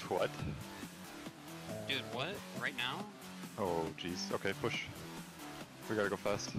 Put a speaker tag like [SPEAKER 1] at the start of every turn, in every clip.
[SPEAKER 1] What?
[SPEAKER 2] Dude, what? Right now?
[SPEAKER 1] Oh, jeez. Okay, push. We gotta go fast.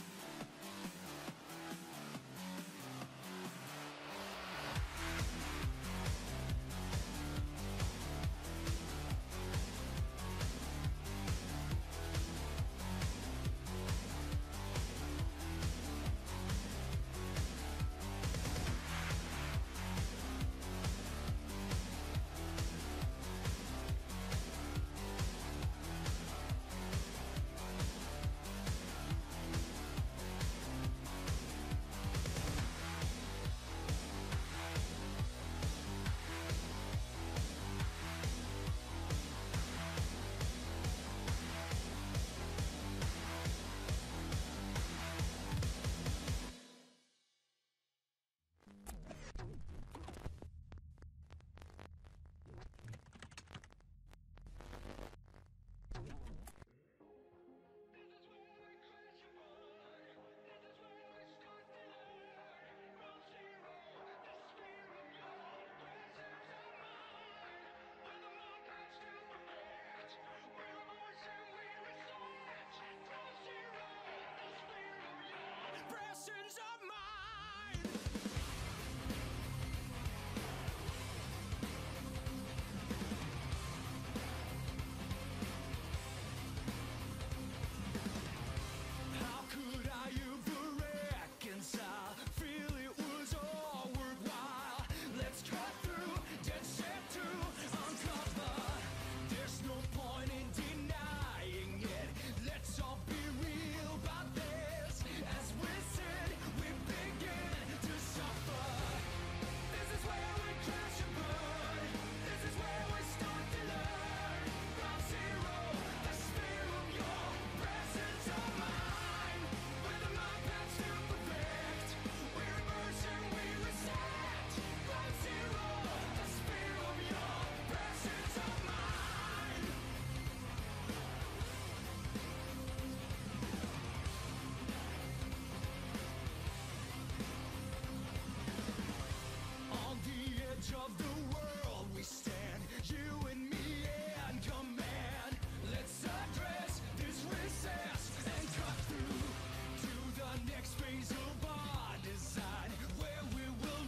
[SPEAKER 3] Of the world we stand, you and me and command. Let's address this recess and cut through to the next phase of our design, where we will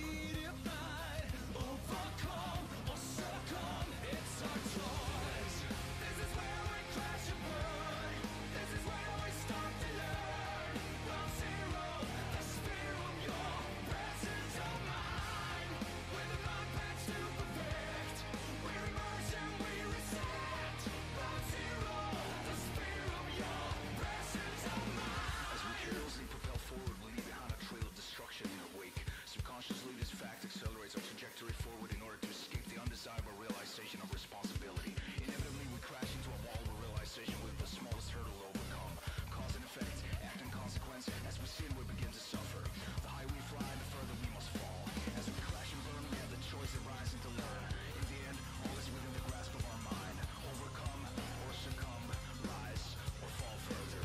[SPEAKER 3] redefine, overcome or succumb. It's our choice. This is where we crash and burn. This is where we start to learn. Ground zero, the sphere of your presence of mind. With the mind patch to perfect, we emerge and we reset. Ground zero, the sphere of your presence of mind.
[SPEAKER 4] As we carelessly propel forward, leaving behind a trail of destruction in our wake. Subconsciously, this fact accelerates our trajectory forward in order to escape the undesirable realization of responsibility. Inevitably, we crash into a wall of realization with the smallest hurdle to overcome. Cause and effect, act and consequence. As we sin, we begin to suffer. The higher we fly, the further we must fall. As we crash and burn, we have the choice of rising to learn. In the end, all is within the grasp of our mind. Overcome or succumb, rise or fall further.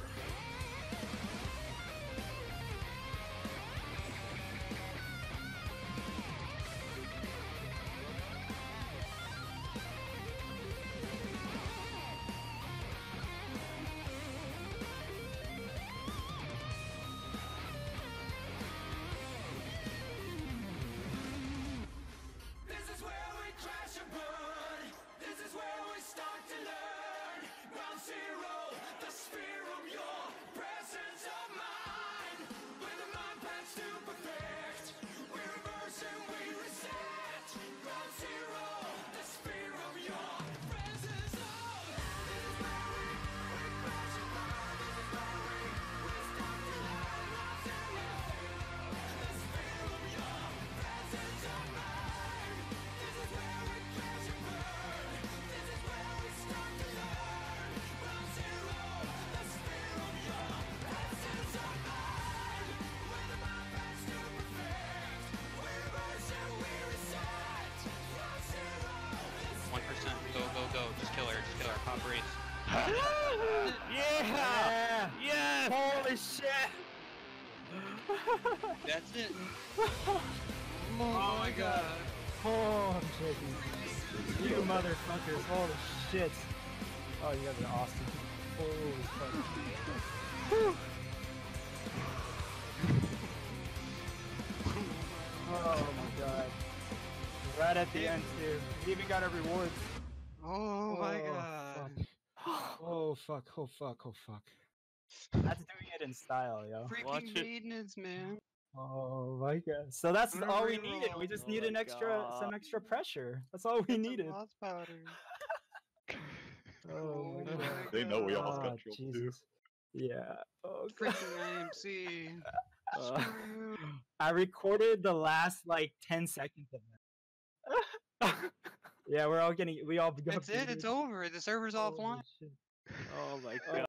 [SPEAKER 3] This is where we crash and burn. This is where we start to learn. Ground zero, the sphere of your presence of mind. With the mind patch to perfect, we reverse and we reset. Ground zero, the sphere of your presence of. This is where we crash and burn. This is where we start to learn. Ground zero, the sphere of your presence of mind. This is where we crash and burn. This is where we start to learn. Ground zero, the sphere of your presence of mind. With the mind patch to perfect, we reverse and we reset. Ground zero, the
[SPEAKER 2] 1%. Go, go, go. Just kill her. Just kill her. Pop race.
[SPEAKER 5] Yeah!
[SPEAKER 6] Yes!
[SPEAKER 5] Holy shit!
[SPEAKER 2] That's it.
[SPEAKER 6] Oh my god.
[SPEAKER 5] Oh, I'm shaking. You motherfuckers, holy shit. Oh, you guys are awesome. Holy fuck. Whew. Oh my god. Right at the end too. We even got our rewards.
[SPEAKER 2] Oh my
[SPEAKER 5] Oh,
[SPEAKER 2] god.
[SPEAKER 5] fuck. Oh fuck, oh fuck, oh fuck. That's doing it in style, yo.
[SPEAKER 2] Freaking maintenance, man.
[SPEAKER 5] Oh my god. So that's
[SPEAKER 2] I'm gonna
[SPEAKER 5] all we needed. We
[SPEAKER 2] reroll.
[SPEAKER 5] just
[SPEAKER 6] Oh
[SPEAKER 5] need
[SPEAKER 6] my
[SPEAKER 5] some extra pressure. That's all we needed.
[SPEAKER 2] Lost powder.
[SPEAKER 5] Oh my
[SPEAKER 2] my
[SPEAKER 5] god.
[SPEAKER 1] They know we almost got
[SPEAKER 5] Ah,
[SPEAKER 1] killed too.
[SPEAKER 5] Jesus. Yeah. Oh god.
[SPEAKER 2] Freaking IMC.
[SPEAKER 5] I recorded the last like 10 seconds of that. Yeah, we all got
[SPEAKER 2] That's it. It's
[SPEAKER 5] booted.
[SPEAKER 2] over. The server's
[SPEAKER 5] Holy
[SPEAKER 2] offline.
[SPEAKER 5] shit.
[SPEAKER 6] Oh my god.